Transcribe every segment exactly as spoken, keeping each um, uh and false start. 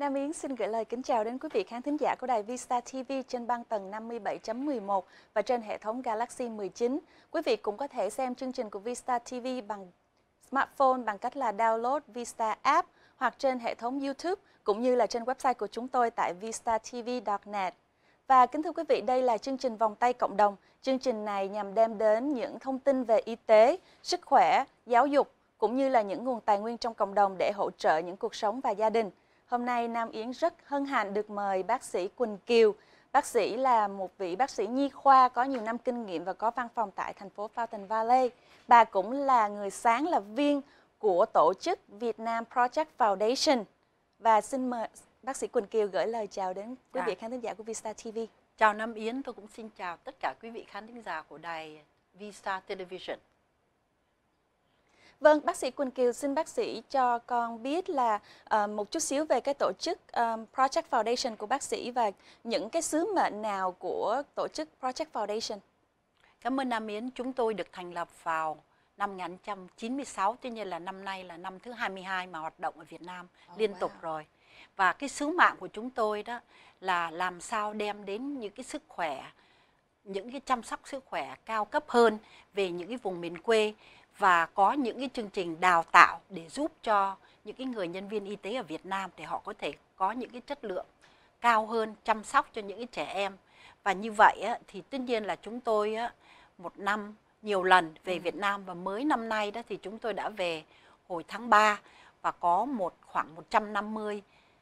Nam Yến xin gửi lời kính chào đến quý vị khán thính giả của đài Vista ti vi trên băng tần năm mươi bảy chấm mười một và trên hệ thống Galaxy mười chín. Quý vị cũng có thể xem chương trình của Vista ti vi bằng smartphone bằng cách là download Vista app hoặc trên hệ thống YouTube cũng như là trên website của chúng tôi tại vista t v chấm net. Và kính thưa quý vị, đây là chương trình Vòng tay cộng đồng. Chương trình này nhằm đem đến những thông tin về y tế, sức khỏe, giáo dục cũng như là những nguồn tài nguyên trong cộng đồng để hỗ trợ những cuộc sống và gia đình. Hôm nay Nam Yến rất hân hạnh được mời bác sĩ Quỳnh Kiều. Bác sĩ là một vị bác sĩ nhi khoa có nhiều năm kinh nghiệm và có văn phòng tại thành phố Fountain Valley. Bà cũng là người sáng lập viên của tổ chức Việt Nam Project Foundation. Và xin mời bác sĩ Quỳnh Kiều gửi lời chào đến quý vị khán thính giả của Vista ti vi. Chào Nam Yến, tôi cũng xin chào tất cả quý vị khán thính giả của đài Vista Television. Vâng, bác sĩ Quỳnh Kiều, xin bác sĩ cho con biết là uh, một chút xíu về cái tổ chức um, Project Foundation của bác sĩ và những cái sứ mệnh nào của tổ chức Project Foundation. Cảm ơn Nam Yến, chúng tôi được thành lập vào năm một nghìn chín trăm chín mươi sáu, tuy nhiên là năm nay là năm thứ hai mươi hai mà hoạt động ở Việt Nam oh, liên wow. tục rồi. Và cái sứ mạng của chúng tôi đó là làm sao đem đến những cái sức khỏe, những cái chăm sóc sức khỏe cao cấp hơn về những cái vùng miền quê và có những cái chương trình đào tạo để giúp cho những cái người nhân viên y tế ở Việt Nam để họ có thể có những cái chất lượng cao hơn, chăm sóc cho những cái trẻ em. Và như vậy á, thì tất nhiên là chúng tôi á, một năm nhiều lần về ừ. Việt Nam và mới năm nay đó thì chúng tôi đã về hồi tháng ba và có một khoảng một trăm năm mươi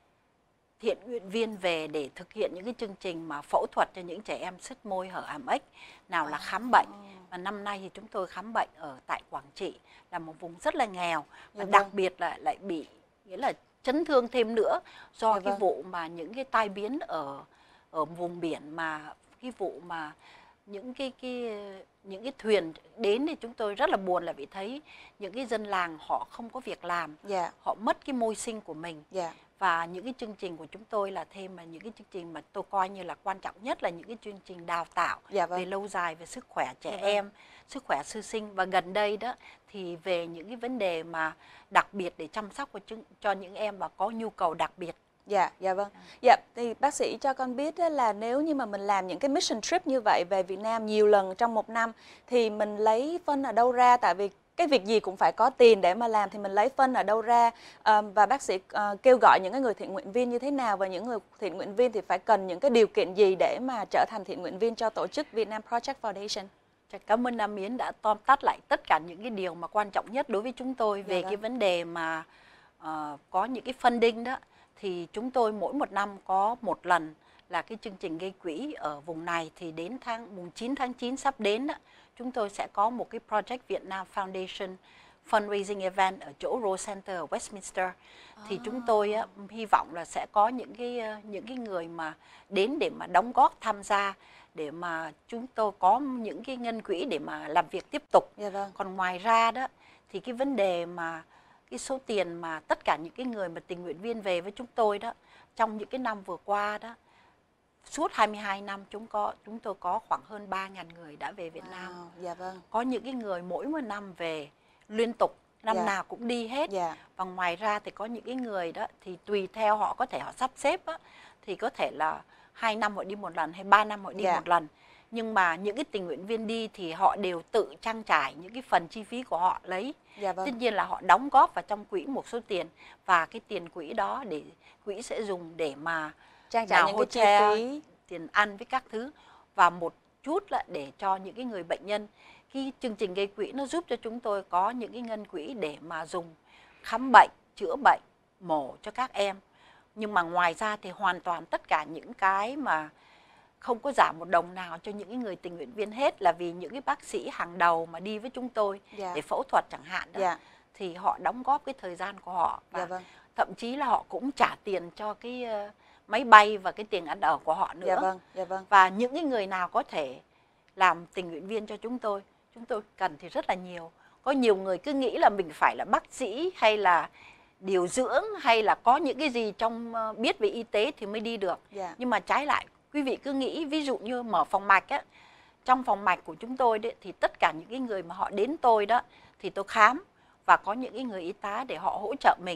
thiện nguyện viên về để thực hiện những cái chương trình mà phẫu thuật cho những trẻ em sứt môi hở hàm ếch, nào là khám bệnh. Và năm nay thì chúng tôi khám bệnh ở tại Quảng Trị, là một vùng rất là nghèo và dạ đặc vâng. biệt là lại bị nghĩa là chấn thương thêm nữa do dạ cái vâng. vụ mà những cái tai biến ở ở vùng biển, mà cái vụ mà những cái cái những cái thuyền đến thì chúng tôi rất là buồn là vì thấy những cái dân làng họ không có việc làm, yeah. họ mất cái môi sinh của mình. Yeah. Và những cái chương trình của chúng tôi là thêm mà những cái chương trình mà tôi coi như là quan trọng nhất là những cái chương trình đào tạo yeah, vâng. về lâu dài về sức khỏe trẻ yeah, em, vâng. sức khỏe sơ sinh. Và gần đây đó thì về những cái vấn đề mà đặc biệt để chăm sóc cho những em mà có nhu cầu đặc biệt. Dạ, dạ vâng. Dạ, thì bác sĩ cho con biết là nếu như mà mình làm những cái mission trip như vậy về Việt Nam nhiều lần trong một năm thì mình lấy phân ở đâu ra? Tại vì cái việc gì cũng phải có tiền để mà làm thì mình lấy phân ở đâu ra? À, và bác sĩ uh, kêu gọi những cái người thiện nguyện viên như thế nào, và những người thiện nguyện viên thì phải cần những cái điều kiện gì để mà trở thành thiện nguyện viên cho tổ chức Việt Nam Project Foundation? Cảm ơn Nam Yến đã tóm tắt lại tất cả những cái điều mà quan trọng nhất đối với chúng tôi về dạ cái vấn đề mà uh, có những cái funding đó. Thì chúng tôi mỗi một năm có một lần là cái chương trình gây quỹ ở vùng này, thì đến tháng mùng chín tháng chín sắp đến đó, chúng tôi sẽ có một cái Project Việt Nam Foundation fundraising event ở chỗ Rose Center ở Westminster. À. Thì chúng tôi á, hy vọng là sẽ có những cái những cái người mà đến để mà đóng góp tham gia, để mà chúng tôi có những cái ngân quỹ để mà làm việc tiếp tục. Yeah, vâng. Còn ngoài ra đó thì cái vấn đề mà cái số tiền mà tất cả những cái người mà tình nguyện viên về với chúng tôi đó trong những cái năm vừa qua đó, suốt hai mươi hai năm chúng có chúng tôi có khoảng hơn ba nghìn người đã về Việt wow, Nam. Dạ vâng. Có những cái người mỗi một năm về liên tục, năm yeah. nào cũng đi hết. Yeah. Và ngoài ra thì có những cái người đó thì tùy theo họ có thể họ sắp xếp á, thì có thể là hai năm họ đi một lần hay ba năm họ đi yeah. một lần. Nhưng mà những cái tình nguyện viên đi thì họ đều tự trang trải những cái phần chi phí của họ lấy. Dạ vâng. Tất nhiên là họ đóng góp vào trong quỹ một số tiền, và cái tiền quỹ đó để quỹ sẽ dùng để mà trang trải những cái chi phí, tiền ăn với các thứ, và một chút là để cho những cái người bệnh nhân. Cái chương trình gây quỹ nó giúp cho chúng tôi có những cái ngân quỹ để mà dùng khám bệnh, chữa bệnh, mổ cho các em. Nhưng mà ngoài ra thì hoàn toàn tất cả những cái mà không có giảm một đồng nào cho những người tình nguyện viên hết, là vì những cái bác sĩ hàng đầu mà đi với chúng tôi yeah. để phẫu thuật chẳng hạn đó, yeah. thì họ đóng góp cái thời gian của họ, và yeah, vâng. thậm chí là họ cũng trả tiền cho cái uh, máy bay và cái tiền ăn ở của họ nữa. Yeah, vâng. Yeah, vâng. Và những cái người nào có thể làm tình nguyện viên cho chúng tôi, chúng tôi cần thì rất là nhiều. Có nhiều người cứ nghĩ là mình phải là bác sĩ hay là điều dưỡng hay là có những cái gì trong uh, biết về y tế thì mới đi được. Yeah. Nhưng mà trái lại, quý vị cứ nghĩ ví dụ như mở phòng mạch á, trong phòng mạch của chúng tôi đấy, thì tất cả những cái người mà họ đến tôi đó thì tôi khám, và có những cái người y tá để họ hỗ trợ mình.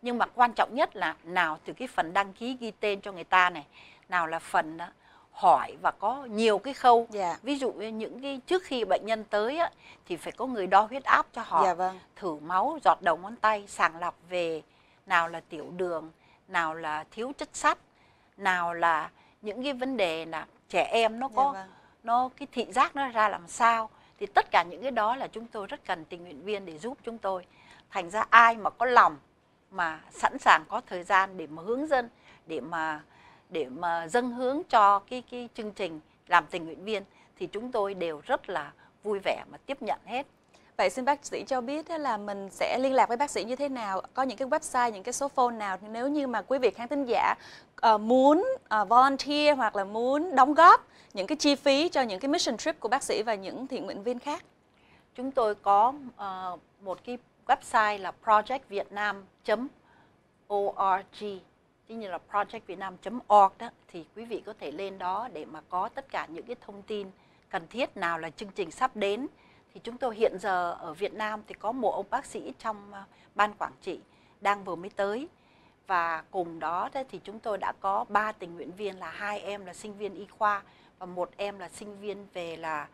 Nhưng mà quan trọng nhất là nào từ cái phần đăng ký ghi tên cho người ta này, nào là phần đó, hỏi và có nhiều cái khâu. Dạ. Ví dụ như những cái trước khi bệnh nhân tới á, thì phải có người đo huyết áp cho họ, Dạ vâng. thử máu, giọt đầu ngón tay, sàng lọc về nào là tiểu đường, nào là thiếu chất sắt, nào là những cái vấn đề là trẻ em nó có Dạ vâng. nó cái thị giác nó ra làm sao. Thì tất cả những cái đó là chúng tôi rất cần tình nguyện viên để giúp chúng tôi. Thành ra ai mà có lòng mà sẵn sàng có thời gian để mà hướng dẫn, để mà để mà dâng hướng cho cái cái chương trình làm tình nguyện viên thì chúng tôi đều rất là vui vẻ mà tiếp nhận hết. Vậy xin bác sĩ cho biết là mình sẽ liên lạc với bác sĩ như thế nào? Có những cái website, những cái số phone nào nếu như mà quý vị khán thính giả uh, muốn uh, volunteer hoặc là muốn đóng góp những cái chi phí cho những cái mission trip của bác sĩ và những thiện nguyện viên khác? Chúng tôi có uh, một cái website là project vietnam chấm org, tức như là project vietnam chấm org đó, thì quý vị có thể lên đó để mà có tất cả những cái thông tin cần thiết, nào là chương trình sắp đến. Thì chúng tôi hiện giờ ở Việt Nam thì có một ông bác sĩ trong uh, ban quản trị đang vừa mới tới, và cùng đó thì chúng tôi đã có ba tình nguyện viên, là hai em là sinh viên y khoa và một em là sinh viên về là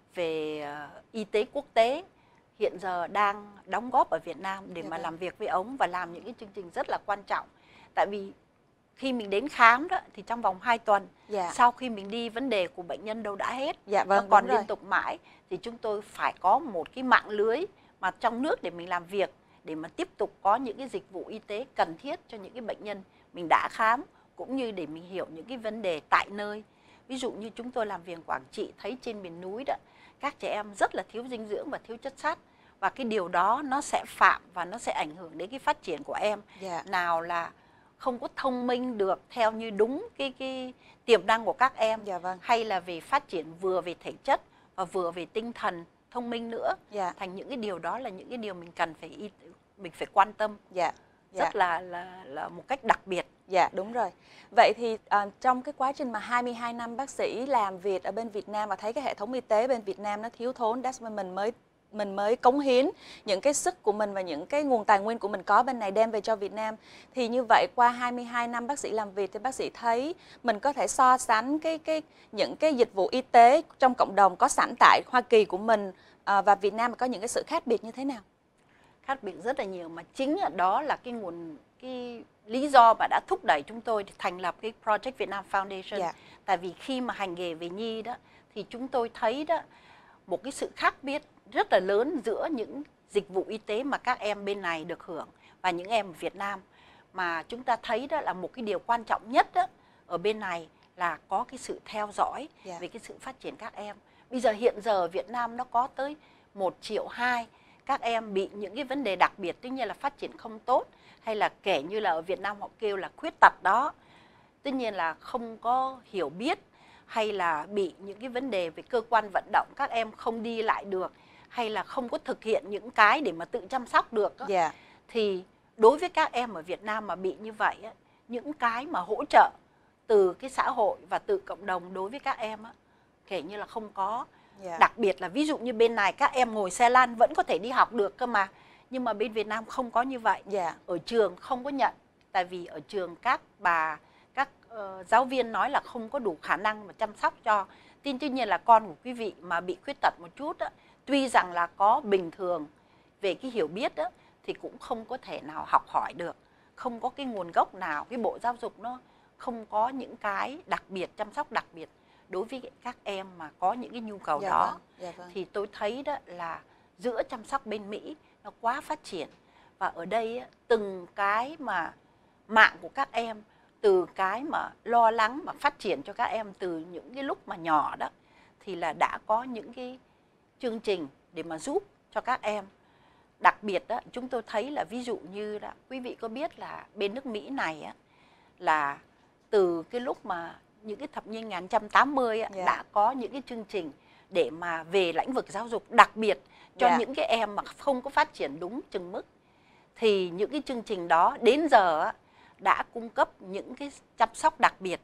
về uh, y tế quốc tế, hiện giờ đang đóng góp ở Việt Nam để mà làm việc với ông và làm những cái chương trình rất là quan trọng. Tại vì khi mình đến khám đó thì trong vòng hai tuần, Dạ. sau khi mình đi vấn đề của bệnh nhân đâu đã hết, Dạ, vâng, nó còn đúng rồi. liên tục mãi, thì chúng tôi phải có một cái mạng lưới mà trong nước để mình làm việc, để mà tiếp tục có những cái dịch vụ y tế cần thiết cho những cái bệnh nhân mình đã khám, cũng như để mình hiểu những cái vấn đề tại nơi. Ví dụ như chúng tôi làm việc Quảng Trị, thấy trên miền núi đó, các trẻ em rất là thiếu dinh dưỡng và thiếu chất sắt, và cái điều đó nó sẽ phạm và nó sẽ ảnh hưởng đến cái phát triển của em. Dạ. Nào là không có thông minh được theo như đúng cái cái tiềm năng của các em. Dạ vâng. Hay là về phát triển vừa về thể chất và vừa về tinh thần thông minh nữa. Dạ. Thành những cái điều đó là những cái điều mình cần phải mình phải quan tâm. Dạ. Dạ. Rất là là là một cách đặc biệt. Dạ, đúng rồi. Vậy thì uh, trong cái quá trình mà hai mươi hai năm bác sĩ làm việc ở bên Việt Nam và thấy cái hệ thống y tế bên Việt Nam nó thiếu thốn, that's why mình mới mình mới cống hiến những cái sức của mình và những cái nguồn tài nguyên của mình có bên này đem về cho Việt Nam. Thì như vậy qua hai mươi hai năm bác sĩ làm việc thì bác sĩ thấy mình có thể so sánh cái cái những cái dịch vụ y tế trong cộng đồng có sẵn tại Hoa Kỳ của mình uh, và Việt Nam có những cái sự khác biệt như thế nào? Khác biệt rất là nhiều, mà chính ở đó là cái nguồn cái lý do mà đã thúc đẩy chúng tôi thành lập cái Project Vietnam Foundation. Dạ. Tại vì khi mà hành nghề về nhi đó thì chúng tôi thấy đó một cái sự khác biệt rất là lớn giữa những dịch vụ y tế mà các em bên này được hưởng và những em ở Việt Nam. Mà chúng ta thấy đó là một cái điều quan trọng nhất đó, ở bên này là có cái sự theo dõi. Yeah. Về cái sự phát triển các em. Bây giờ hiện giờ ở Việt Nam nó có tới một triệu hai các em bị những cái vấn đề đặc biệt, tuy nhiên là phát triển không tốt, hay là kể như là ở Việt Nam họ kêu là khuyết tật đó, tuy nhiên là không có hiểu biết, hay là bị những cái vấn đề về cơ quan vận động, các em không đi lại được, hay là không có thực hiện những cái để mà tự chăm sóc được. Yeah. Thì đối với các em ở Việt Nam mà bị như vậy, những cái mà hỗ trợ từ cái xã hội và từ cộng đồng đối với các em kể như là không có. Yeah. Đặc biệt là ví dụ như bên này các em ngồi xe lăn vẫn có thể đi học được cơ mà, nhưng mà bên Việt Nam không có như vậy. Yeah. Ở trường không có nhận, tại vì ở trường các bà, các uh, giáo viên nói là không có đủ khả năng mà chăm sóc cho. Tuy nhiên là con của quý vị mà bị khuyết tật một chút á, tuy rằng là có bình thường về cái hiểu biết á, thì cũng không có thể nào học hỏi được, không có cái nguồn gốc nào, cái bộ giáo dục nó không có những cái đặc biệt, chăm sóc đặc biệt đối với các em mà có những cái nhu cầu. Dạ đó. Vâng. Dạ vâng. Thì tôi thấy đó là giữa chăm sóc bên Mỹ nó quá phát triển, và ở đây từng cái mà mạng của các em, từ cái mà lo lắng mà phát triển cho các em từ những cái lúc mà nhỏ đó, thì là đã có những cái chương trình để mà giúp cho các em. Đặc biệt đó, chúng tôi thấy là ví dụ như là quý vị có biết là bên nước Mỹ này á, là từ cái lúc mà những cái thập niên một nghìn chín trăm tám mươi á, yeah. đã có những cái chương trình để mà về lĩnh vực giáo dục đặc biệt cho yeah. những cái em mà không có phát triển đúng chừng mức. Thì những cái chương trình đó đến giờ á, đã cung cấp những cái chăm sóc đặc biệt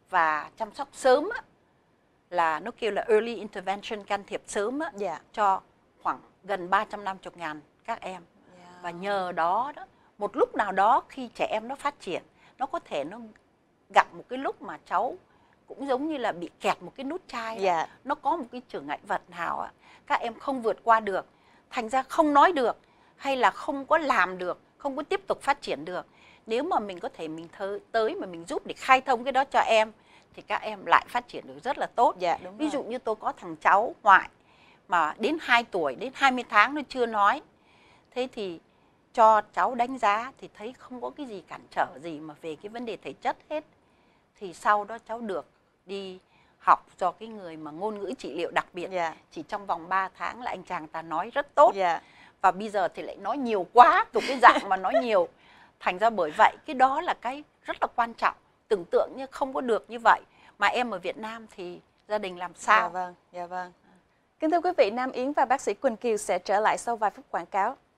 và chăm sóc sớm á, là nó kêu là early intervention, can thiệp sớm á, yeah. cho khoảng gần ba trăm năm mươi ngàn các em. Yeah. Và nhờ đó, đó một lúc nào đó khi trẻ em nó phát triển, nó có thể nó gặp một cái lúc mà cháu cũng giống như là bị kẹt một cái nút chai, Dạ. nó có một cái chướng ngại vật nào ạ, các em không vượt qua được, thành ra không nói được hay là không có làm được, không có tiếp tục phát triển được. Nếu mà mình có thể mình tới mà mình giúp để khai thông cái đó cho em thì các em lại phát triển được rất là tốt. Dạ, đúng Ví rồi. dụ như tôi có thằng cháu ngoại mà đến hai tuổi, đến hai mươi tháng nó chưa nói. Thế thì cho cháu đánh giá thì thấy không có cái gì cản trở gì mà về cái vấn đề thể chất hết. Thì sau đó cháu được đi học cho cái người mà ngôn ngữ trị liệu đặc biệt. Dạ. Chỉ trong vòng ba tháng là anh chàng ta nói rất tốt. Dạ. Và bây giờ thì lại nói nhiều quá, từ cái dạng mà nói nhiều. Thành ra bởi vậy cái đó là cái rất là quan trọng. Tưởng tượng như không có được như vậy mà em ở Việt Nam thì gia đình làm sao? Dạ vâng, dạ vâng. Kính thưa quý vị, Nam Yến và bác sĩ Quỳnh Kiều sẽ trở lại sau vài phút quảng cáo.